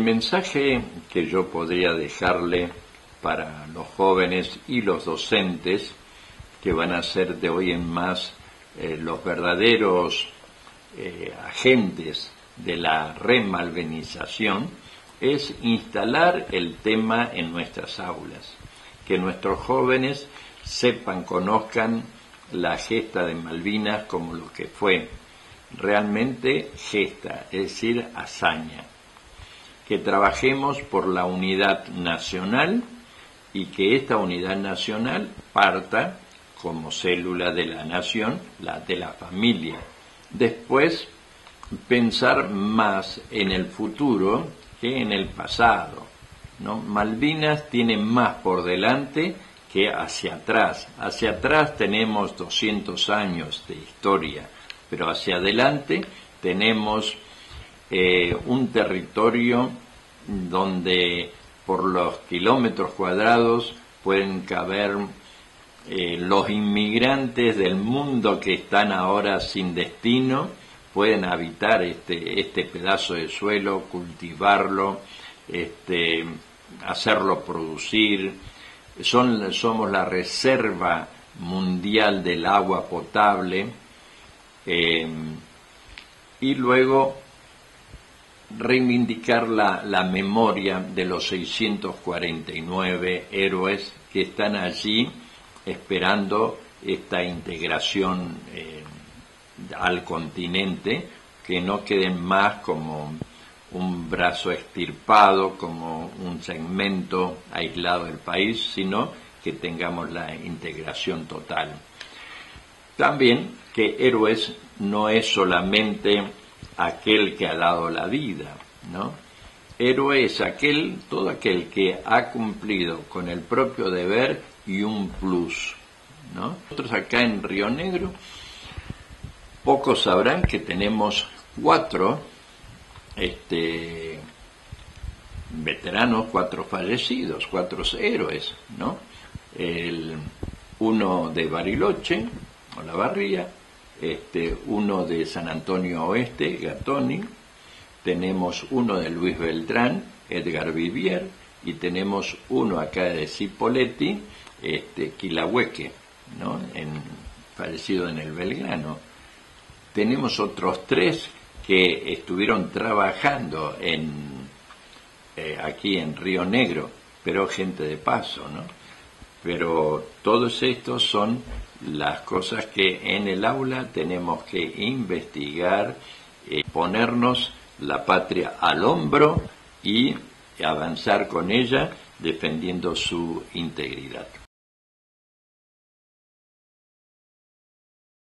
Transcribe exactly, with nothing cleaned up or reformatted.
mensaje que yo podría dejarle para los jóvenes y los docentes, que van a ser de hoy en más eh, los verdaderos eh, agentes de la remalvinización, es instalar el tema en nuestras aulas, que nuestros jóvenes sepan, conozcan la gesta de Malvinas como lo que fue realmente gesta, es decir, hazaña, que trabajemos por la unidad nacional y que esta unidad nacional parta como célula de la nación, la de la familia. Después, pensar más en el futuro que en el pasado, ¿no? Malvinas tiene más por delante que hacia atrás. Hacia atrás tenemos doscientos años de historia, pero hacia adelante tenemos eh, un territorio donde por los kilómetros cuadrados pueden caber eh, los inmigrantes del mundo que están ahora sin destino, pueden habitar este, este pedazo de suelo, cultivarlo, este, hacerlo producir. Son, somos la reserva mundial del agua potable, eh, y luego reivindicar la, la memoria de los seiscientos cuarenta y nueve héroes que están allí esperando esta integración eh, al continente, que no queden más como un brazo extirpado, como un segmento aislado del país, sino que tengamos la integración total. También que héroes no es solamente aquel que ha dado la vida, ¿no? Héroe es aquel, todo aquel que ha cumplido con el propio deber y un plus, ¿no? Nosotros acá en Río Negro, pocos sabrán que tenemos cuatro este, veteranos, cuatro fallecidos, cuatro héroes, ¿no? El, uno de Bariloche, o La Barría, este, uno de San Antonio Oeste, Gatoni, tenemos uno de Luis Beltrán, Edgar Vivier, y tenemos uno acá de Cipolletti, este, Quilahueque, ¿no? En, fallecido en el Belgrano. Tenemos otros tres que estuvieron trabajando en, eh, aquí en Río Negro, pero gente de paso, ¿no? Pero todos estos son las cosas que en el aula tenemos que investigar, eh, ponernos la patria al hombro y avanzar con ella defendiendo su integridad.